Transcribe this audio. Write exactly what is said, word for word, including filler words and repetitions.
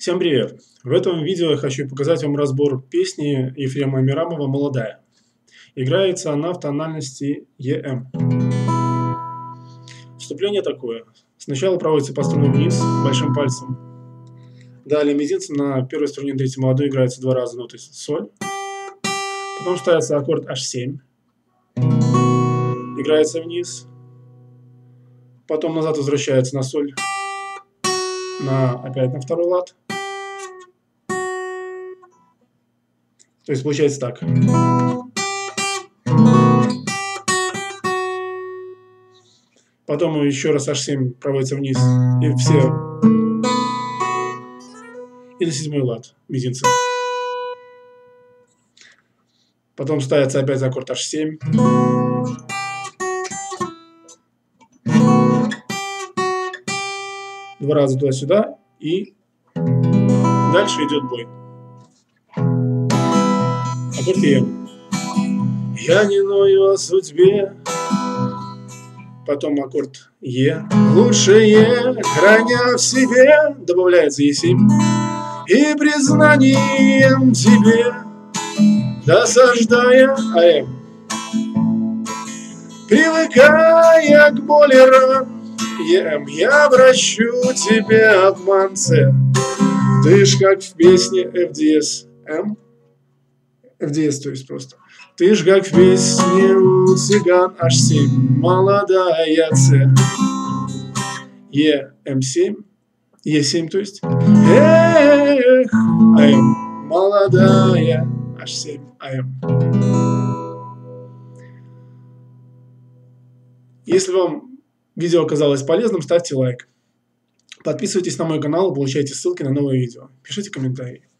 Всем привет! В этом видео я хочу показать вам разбор песни Ефрема Амирамова «Молодая». Играется она в тональности Е М. Вступление такое. Сначала проводится по струне вниз большим пальцем. Далее мизинцем на первой струне третьей молодой играется два раза ноты соль. Потом ставится аккорд аш семь. Играется вниз. Потом назад возвращается на соль. На, опять на второй лад. То есть получается так. Потом еще раз аш семь проводится вниз. И все. И на седьмой лад мизинцем. Потом ставится опять аккорд аш семь. Два раза туда-сюда. И дальше идет бой. Аккорд Е. Я не ною о судьбе. Потом аккорд Е. Лучшее, храня в себе. Добавляется Е семь. И признанием тебе, досаждая АМ, привыкая к боли ран, ЕМ, я прощу тебе обманце. Ты ж как в песне эф ди эс эм. эф ди эс, то есть просто. Ты ж как в песне у цыган аш семь, молодая С. Е эм семь. Е семь, то есть. Эх, АМ, молодая аш семь, АМ. Если вам видео оказалось полезным, ставьте лайк. Подписывайтесь на мой канал, получайте ссылки на новые видео. Пишите комментарии.